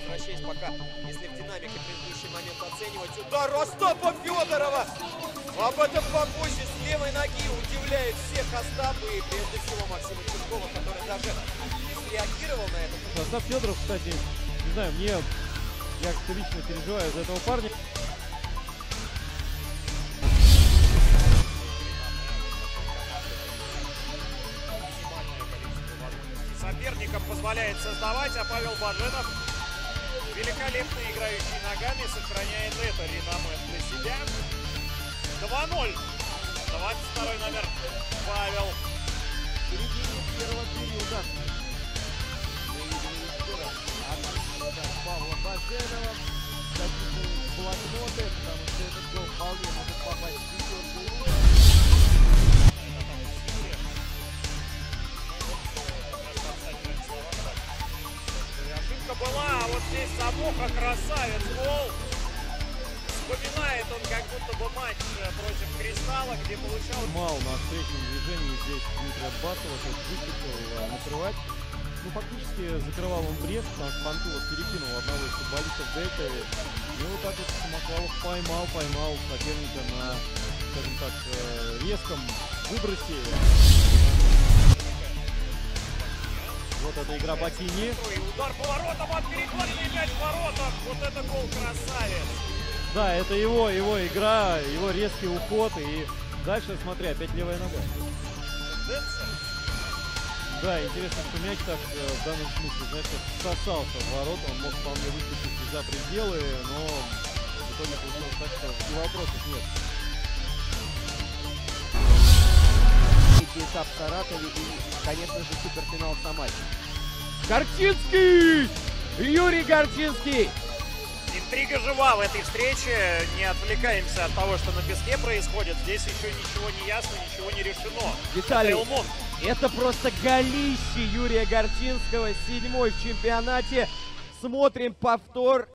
возвращаясь пока, если в динамике предыдущий момент оценивать. Удар Остапа Федорова! Об этом попозже с левой ноги удивляет всех Остап и прежде всего Максима Чуркова, который даже реагировал на это. Остап Федоров, кстати, не знаю, я как-то лично переживаю за этого парня. Соперникам позволяет создавать, а Павел Баженов, великолепно играющий ногами, сохраняет это реноме для себя. 2-0. 22 номер Павел. В середине первого периода мы видели от Павла Баженова. Записывают блокноты, потому что этот гол вполне может попасть в пятерку. Ошибка была, а вот здесь Самуха, красавец, гол. Вспоминает он как будто бы матч против Кристалла, где получал... Мал на встречном движении здесь Дмитрия Басова, то есть выступил накрывать. Ну, фактически закрывал он брешь, потому что Панкулов перекинул одного из футболистов Дельта. И вот так вот Самохвалов поймал соперника на, скажем так, резком выбросе. Вот эта игра Ботини. Удар поворотом, от перекладины мяч в воротах. Вот это гол, красавец. Да, это его игра, его резкий уход. И дальше, смотри, опять левая нога. Да, интересно, что мяч так в данном смысле, знаешь, сосался в ворота. Он мог вполне выступить за пределы, но в итоге получилось так, что и вопросов нет. Этап в Саратове и, конечно же, суперфинал в Самаре. Горчинский! Юрий Горчинский! Интрига жива в этой встрече. Не отвлекаемся от того, что на песке происходит. Здесь еще ничего не ясно, ничего не решено. Виталий, Элмон. это просто голище Юрия Горчинского. 7-й в чемпионате. Смотрим повтор.